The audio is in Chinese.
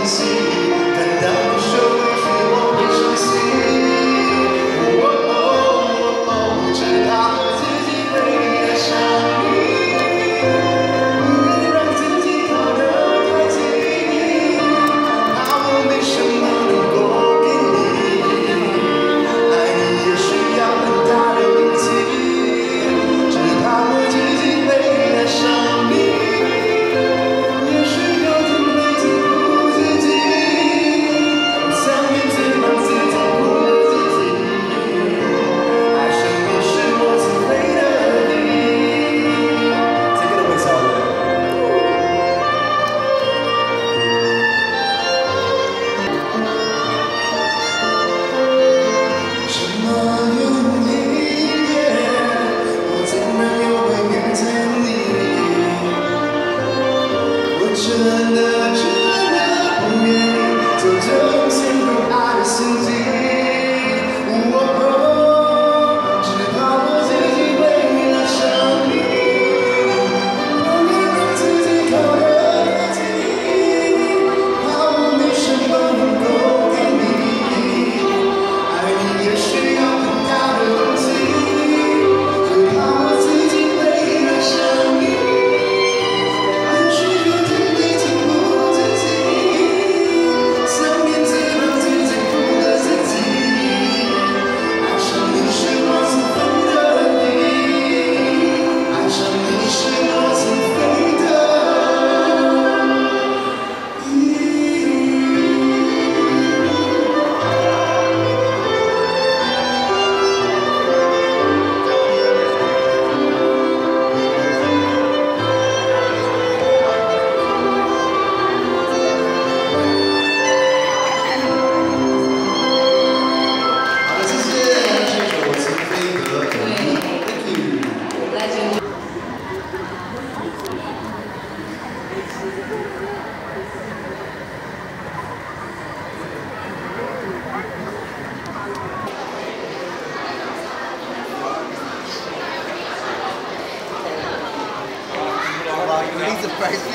珍惜，但当你受委屈，我会伤心。只怕我自己会爱上你，不愿让自己靠得太近，怕我没什么能够给你，爱你也需要很大的勇气，只怕我自己会爱上你。 真的不愿意走这种陷入爱的陷阱，只怕我自己会爱上你，不愿让自己靠得太近，怕我没什么能够给你，爱你也需要很大的勇气，只怕我自己会爱上你。 He's a